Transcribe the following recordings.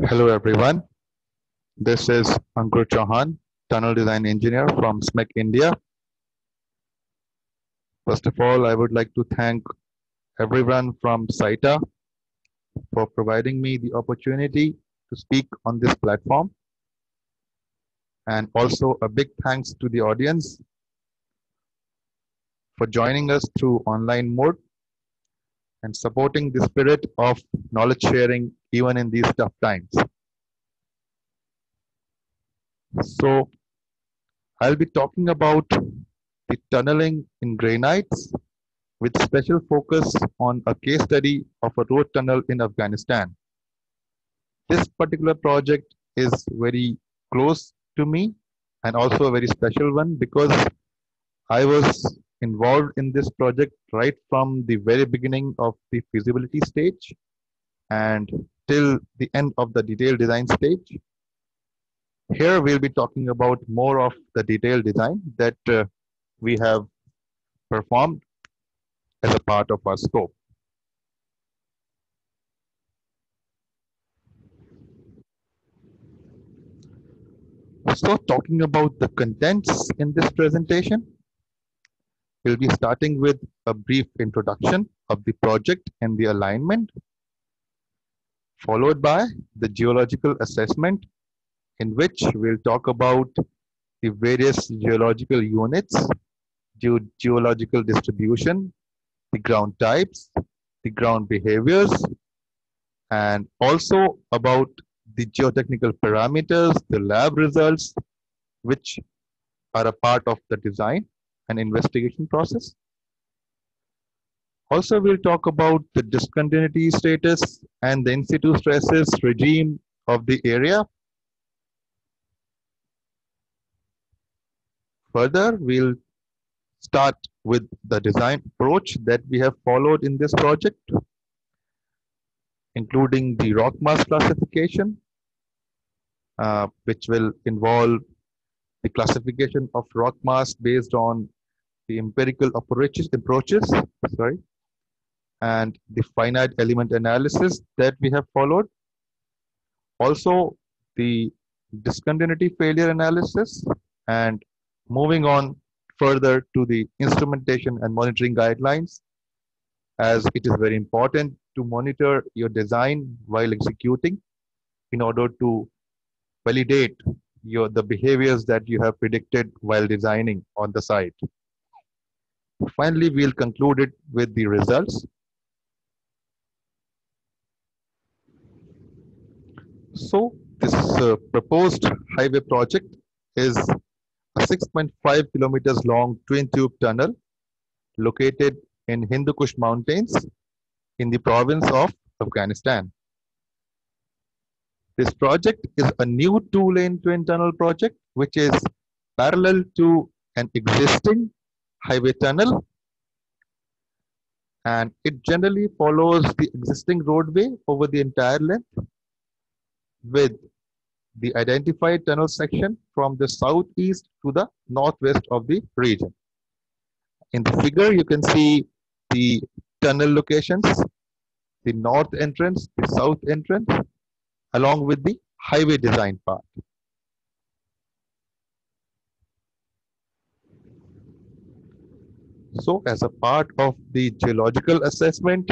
Hello everyone, this is Ankur Chauhan, Tunnel Design Engineer from SMEC India. First of all, I would like to thank everyone from SITA for providing me the opportunity to speak on this platform. And also a big thanks to the audience for joining us through online mode and supporting the spirit of knowledge sharing even in these tough times. So I'll be talking about the tunneling in granites with special focus on a case study of a road tunnel in Afghanistan. This particular project is very close to me and also a very special one because I was involved in this project right from the very beginning of the feasibility stage and till the end of the detailed design stage. Here we'll be talking about more of the detailed design that we have performed as a part of our scope. So talking about the contents in this presentation, we'll be starting with a brief introduction of the project and the alignment, followed by the geological assessment, in which we'll talk about the various geological units, geological distribution, the ground types, the ground behaviors, and also about the geotechnical parameters, the lab results, which are a part of the design and investigation process. Also, we'll talk about the discontinuity status and the in situ stresses regime of the area. Further, we'll start with the design approach that we have followed in this project, including the rock mass classification, which will involve the classification of rock mass based on the empirical approaches, and the finite element analysis that we have followed. Also, the discontinuity failure analysis, and moving on further to the instrumentation and monitoring guidelines, as it is very important to monitor your design while executing in order to validate the behaviors that you have predicted while designing on the site. Finally, we'll conclude it with the results. So this proposed highway project is a 6.5 kilometers long twin tube tunnel located in Hindu Kush Mountains in the province of Afghanistan. This project is a new two-lane twin tunnel project which is parallel to an existing highway tunnel, and it generally follows the existing roadway over the entire length with the identified tunnel section from the southeast to the northwest of the region. In the figure, you can see the tunnel locations, the north entrance, the south entrance, along with the highway design part. So as a part of the geological assessment,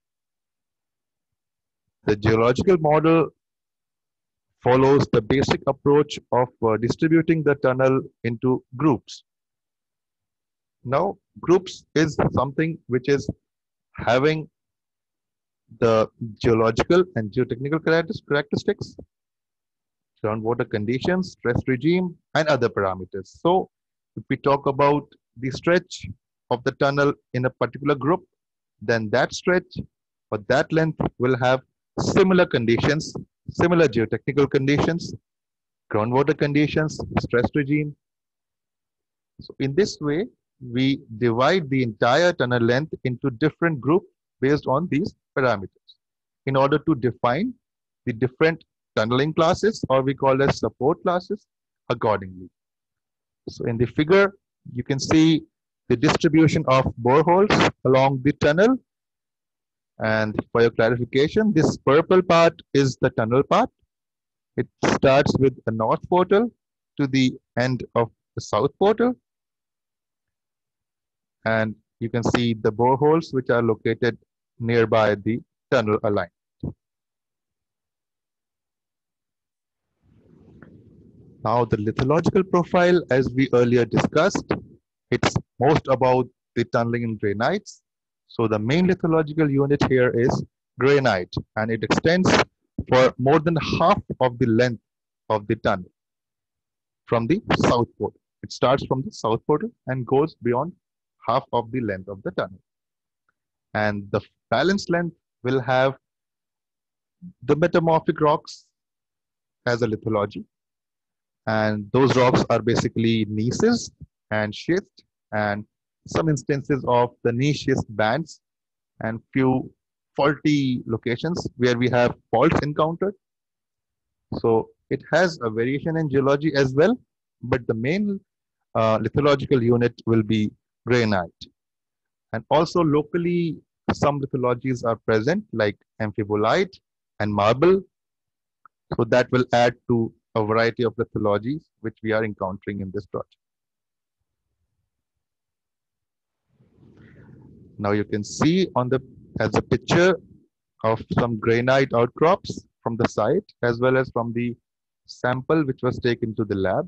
the geological model follows the basic approach of distributing the tunnel into groups. Now, groups is something which is having the geological and geotechnical characteristics, groundwater conditions, stress regime, and other parameters. So, if we talk about the stretch of the tunnel in a particular group, then that stretch or that length will have similar conditions, similar geotechnical conditions, groundwater conditions, stress regime. So in this way, we divide the entire tunnel length into different groups based on these parameters in order to define the different tunneling classes, or we call as support classes, accordingly. So in the figure, you can see the distribution of boreholes along the tunnel. And for your clarification, this purple part is the tunnel part, It starts with the north portal to the end of the south portal, and you can see the boreholes which are located nearby the tunnel alignment. Now the lithological profile, as we earlier discussed, it's most about the tunneling in granites. So the main lithological unit here is granite, and it extends for more than half of the length of the tunnel from the south portal. It starts from the south portal and goes beyond half of the length of the tunnel. And the balance length will have the metamorphic rocks as a lithology. And those rocks are basically gneisses and schist, and some instances of the gneiss schist bands, and few faulty locations where we have faults encountered. So it has a variation in geology as well, but the main lithological unit will be granite. And also locally, some lithologies are present like amphibolite and marble. So that will add to a variety of lithologies which we are encountering in this project. Now you can see on the as a picture of some granite outcrops from the site as well as from the sample which was taken to the lab.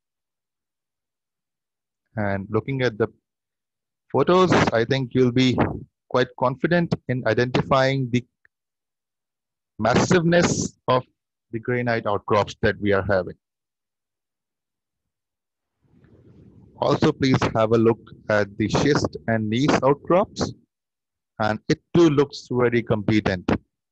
And looking at the photos, I think you'll be quite confident in identifying the massiveness of the granite outcrops that we are having. Also, please have a look at the schist and gneiss outcrops, and it too looks very competent.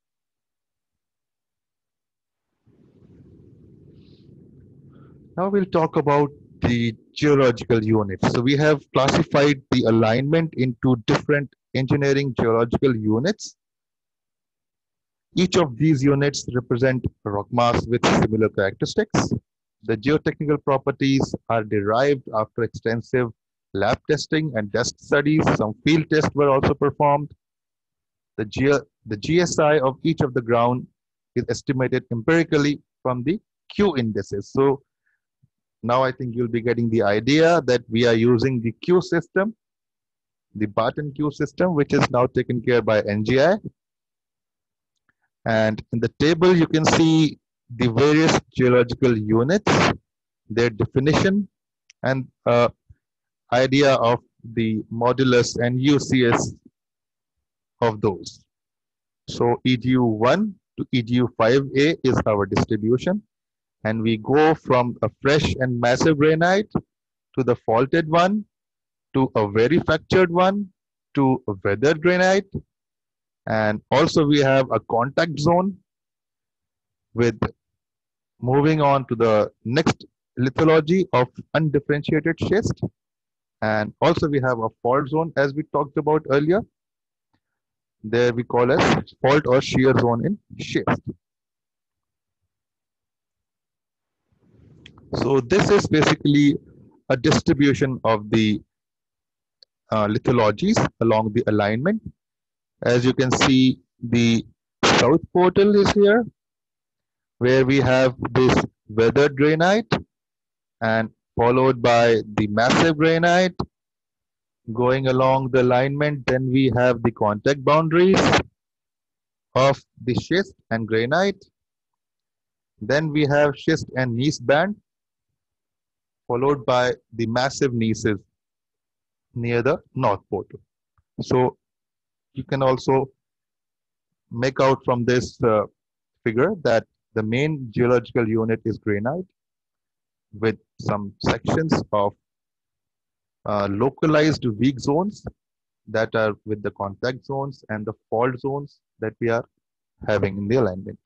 Now we'll talk about the geological units. So we have classified the alignment into different engineering geological units. Each of these units represent rock mass with similar characteristics. The geotechnical properties are derived after extensive lab testing and dust studies. Some field tests were also performed. The GSI of each of the ground is estimated empirically from the Q indices. So now I think you'll be getting the idea that we are using the Q system, the Barton Q system, which is now taken care by NGI. And in the table, you can see the various geological units, their definition, and idea of the modulus and UCS of those. So EDU1 to EDU5A is our distribution. And we go from a fresh and massive granite to the faulted one, to a very fractured one, to a weathered granite. And also we have a contact zone with moving on to the next lithology of undifferentiated schist. And also we have a fault zone as we talked about earlier. There we call as fault or shear zone in schist. So this is basically a distribution of the lithologies along the alignment. As you can see, the south portal is here, where we have this weathered granite and followed by the massive granite. Going along the alignment, then we have the contact boundaries of the schist and granite. Then we have schist and gneiss band, followed by the massive gneisses near the north portal. So you can also make out from this figure that the main geological unit is granite with some sections of localized weak zones that are with the contact zones and the fault zones that we are having in the alignment.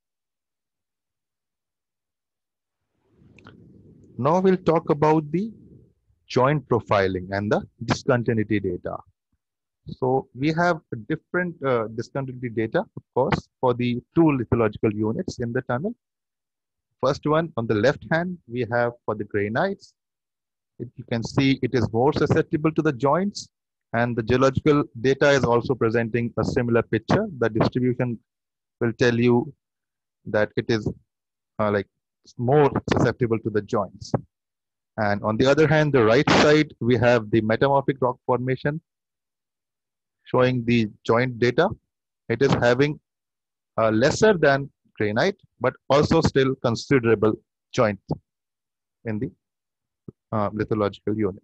Now we'll talk about the joint profiling and the discontinuity data. So we have a different discontinuity data, of course, for the two lithological units in the tunnel. First one on the left hand, we have for the granites. You can see it is more susceptible to the joints, and the geological data is also presenting a similar picture. The distribution will tell you that it is like more susceptible to the joints. And on the other hand, the right side, we have the metamorphic rock formation showing the joint data. It is having lesser than granite, but also still considerable joint in the lithological unit.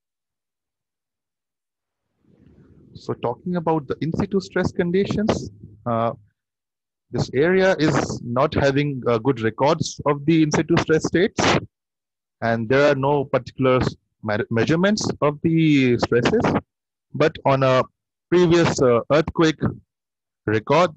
So talking about the in situ stress conditions, this area is not having good records of the in situ stress states, and there are no particular measurements of the stresses. But on a previous earthquake record,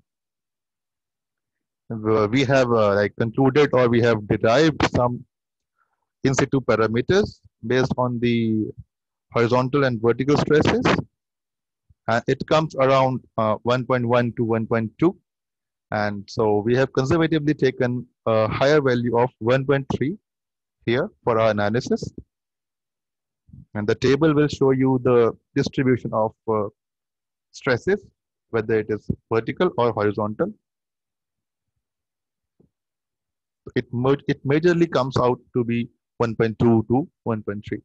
we have like concluded, or we have derived some in situ parameters based on the horizontal and vertical stresses. It comes around 1.1 to 1.2. And so we have conservatively taken a higher value of 1.3 here for our analysis. And the table will show you the distribution of stresses, whether it is vertical or horizontal. It majorly comes out to be 1.2 to 1.3.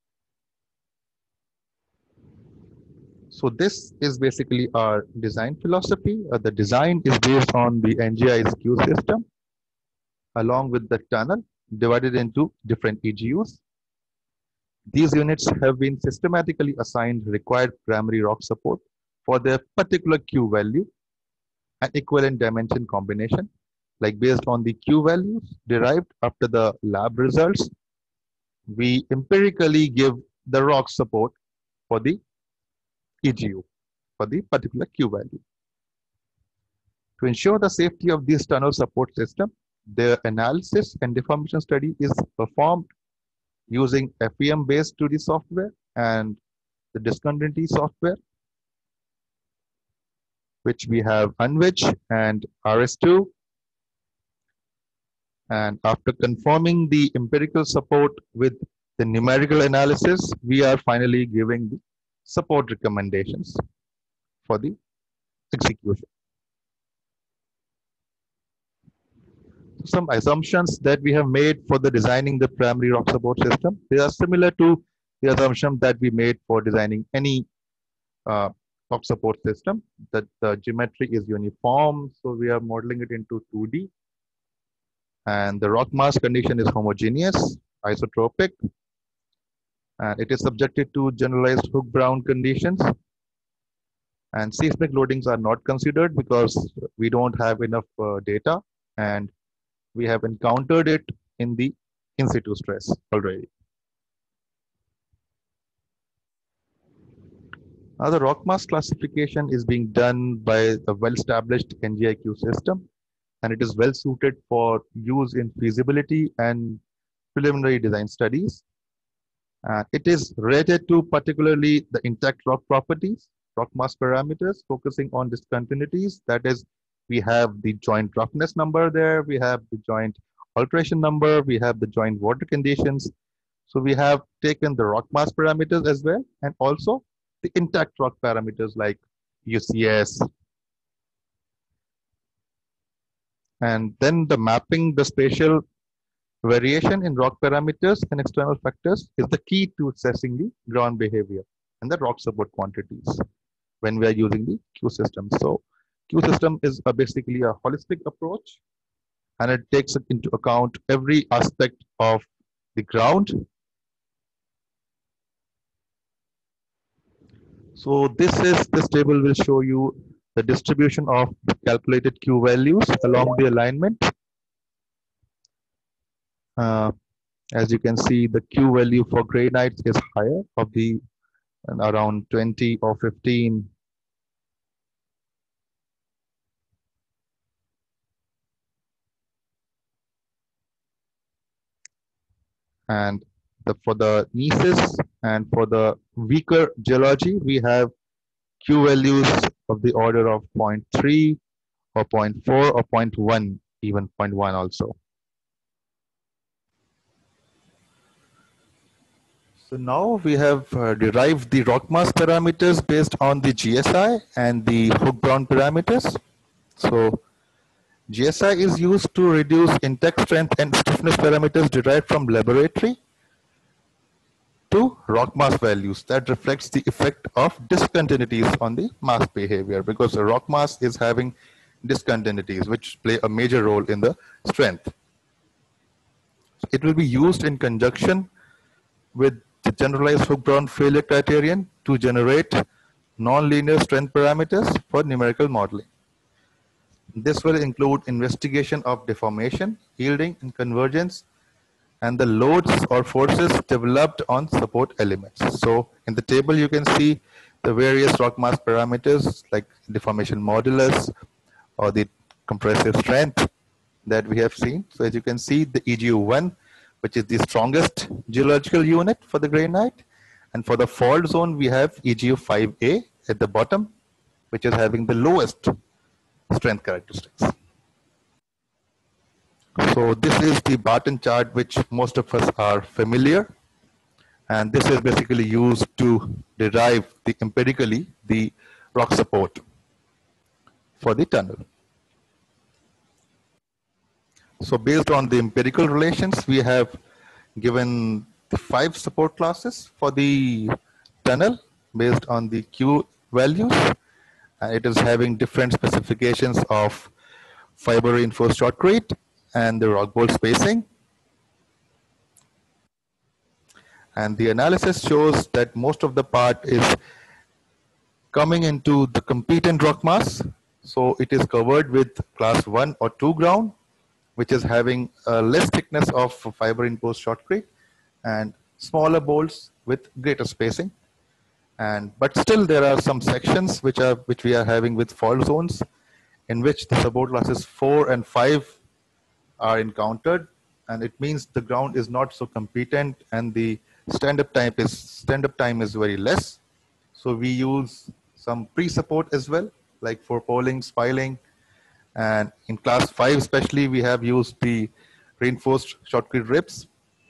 So this is basically our design philosophy. The design is based on the NGI's Q system, along with the tunnel divided into different EGUs. These units have been systematically assigned required primary rock support for their particular Q value and equivalent dimension combination. Like based on the Q values derived after the lab results, we empirically give the rock support for the EGU for the particular Q value. To ensure the safety of this tunnel support system, the analysis and deformation study is performed using FEM-based 2D software and the discontinuity software, which we have UNWICH and RS2. And after confirming the empirical support with the numerical analysis, we are finally giving the support recommendations for the execution. Some assumptions that we have made for the designing the primary rock support system, they are similar to the assumption that we made for designing any rock support system, that the geometry is uniform. So we are modeling it into 2D. And the rock mass condition is homogeneous, isotropic, and it is subjected to generalized Hooke-Brown conditions. And seismic loadings are not considered because we don't have enough data, and we have encountered it in the in situ stress already. Now the rock mass classification is being done by a well-established NGIQ system, and it is well suited for use in feasibility and preliminary design studies. It is related to particularly the intact rock properties, rock mass parameters, focusing on discontinuities. That is, we have the joint roughness number there, we have the joint alteration number, we have the joint water conditions. So we have taken the rock mass parameters as well, and also the intact rock parameters like UCS. And then the mapping, the spatial variation in rock parameters and external factors is the key to assessing the ground behavior and the rock support quantities when we are using the Q system. So Q system is basically a holistic approach, and it takes into account every aspect of the ground. So this table will show you the distribution of the calculated Q values along the alignment. As you can see, the Q value for granites is higher, of the around 20 or 15. And for the gneisses and for the weaker geology, we have Q values of the order of 0.3 or 0.4 or 0.1, even 0.1 also. So now we have derived the rock mass parameters based on the GSI and the Hooke-Brown parameters. So GSI is used to reduce intact strength and stiffness parameters derived from laboratory to rock mass values. That reflects the effect of discontinuities on the mass behavior, because the rock mass is having discontinuities which play a major role in the strength. It will be used in conjunction with the generalized Hooke-Brown failure criterion to generate nonlinear strength parameters for numerical modeling. This will include investigation of deformation, yielding, and convergence, and the loads or forces developed on support elements. So in the table, you can see the various rock mass parameters like deformation modulus or the compressive strength that we have seen. So as you can see, the EGU1, which is the strongest geological unit for the granite. And for the fault zone, we have EGU5A at the bottom, which is having the lowest strength characteristics. So this is the Barton chart, which most of us are familiar. And this is basically used to derive empirically the rock support for the tunnel. So based on the empirical relations, we have given the 5 support classes for the tunnel based on the Q values. It is having different specifications of fiber reinforced shotcrete and the rock bolt spacing. And the analysis shows that most of the part is coming into the competent rock mass. So it is covered with class 1 or 2 ground, which is having less thickness of fiber reinforced shotcrete and smaller bolts with greater spacing. But still there are some sections which we are having with fault zones, in which the support classes 4 and 5 are encountered, and it means the ground is not so competent and the stand-up time is very less. So we use some pre-support as well, like for poling, spiling, and in class 5 especially, we have used the reinforced shotcrete ribs.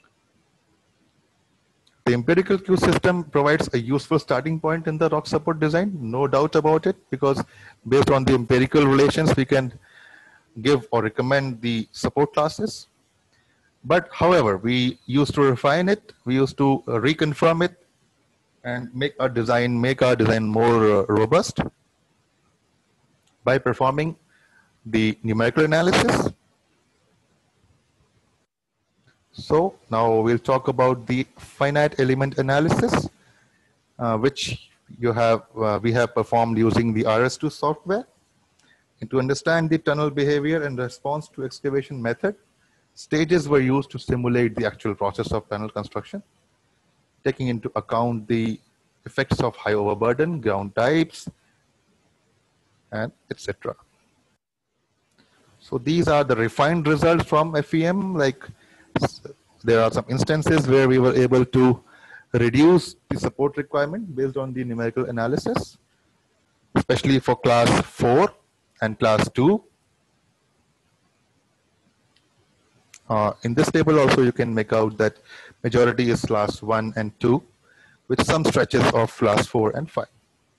The empirical Q system provides a useful starting point in the rock support design, no doubt about it, because based on the empirical relations, we can give or recommend the support classes. But however, we used to refine it, we used to reconfirm it and make our design more robust by performing the numerical analysis. So now we'll talk about the finite element analysis, which we have performed using the RS2 software. And to understand the tunnel behavior and response to excavation method, stages were used to simulate the actual process of tunnel construction, taking into account the effects of high overburden, ground types, and etc. So these are the refined results from FEM. Like there are some instances where we were able to reduce the support requirement based on the numerical analysis, especially for class 4 and class 2. In this table also you can make out that majority is class 1 and 2, with some stretches of class 4 and 5.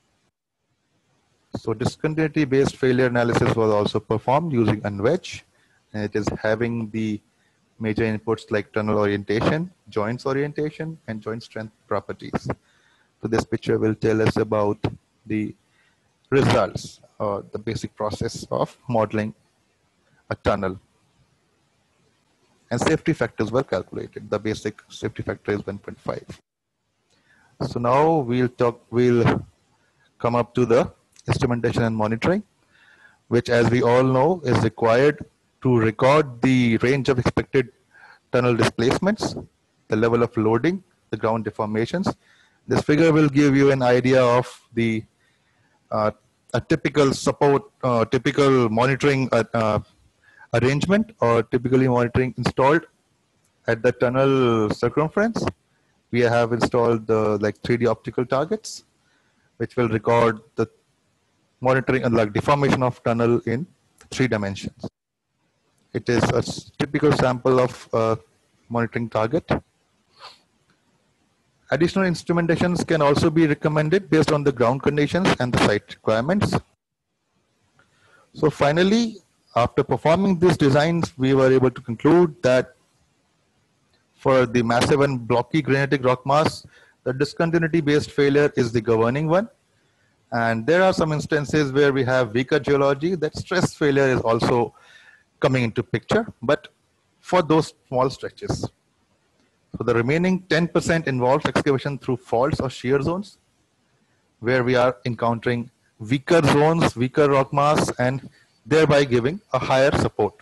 So discontinuity based failure analysis was also performed using UNWEDGE, and it is having the major inputs like tunnel orientation, joints orientation, and joint strength properties. So this picture will tell us about the results, the basic process of modeling a tunnel. And safety factors were calculated. The basic safety factor is 1.5. So now we'll come up to the instrumentation and monitoring, which, as we all know, is required to record the range of expected tunnel displacements, the level of loading, the ground deformations. This figure will give you an idea of the a typical support, typical monitoring arrangement, or typically monitoring installed at the tunnel circumference. We have installed the 3D optical targets, which will record the monitoring and deformation of tunnel in 3 dimensions. It is a typical sample of a monitoring target. Additional instrumentations can also be recommended based on the ground conditions and the site requirements. So finally, After performing these designs, we were able to conclude that for the massive and blocky granitic rock mass, the discontinuity-based failure is the governing one. And there are some instances where we have weaker geology, that stress failure is also coming into picture, but for those small stretches. So the remaining 10% involves excavation through faults or shear zones, where we are encountering weaker zones, weaker rock mass, and thereby giving a higher support.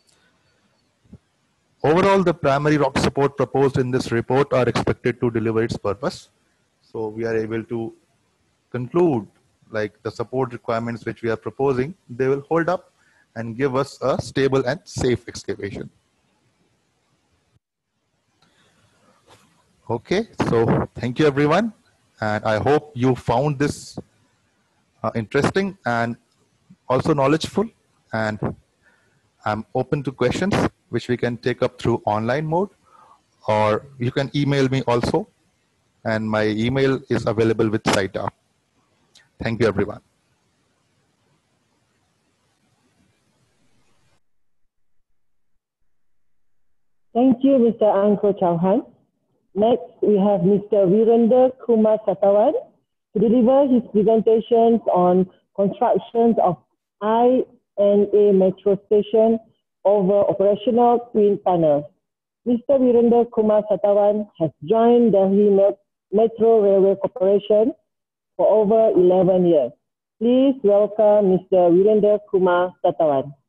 Overall, the primary rock support proposed in this report are expected to deliver its purpose. So we are able to conclude like the support requirements which we are proposing, they will hold up and give us a stable and safe excavation. Okay, so thank you everyone. And I hope you found this interesting and also knowledgeful. And I'm open to questions which we can take up through online mode, or you can email me also. And my email is available with CITA. Thank you, everyone. Thank you, Mr. Anko Chauhan. Next, we have Mr. Virender Kumar Satawan to deliver his presentations on constructions of INA Metro Station over operational twin tunnels. Mr. Virender Kumar Satawan has joined Delhi Metro Railway Corporation for over 11 years. Please welcome Mr. Virender Kumar Satawan.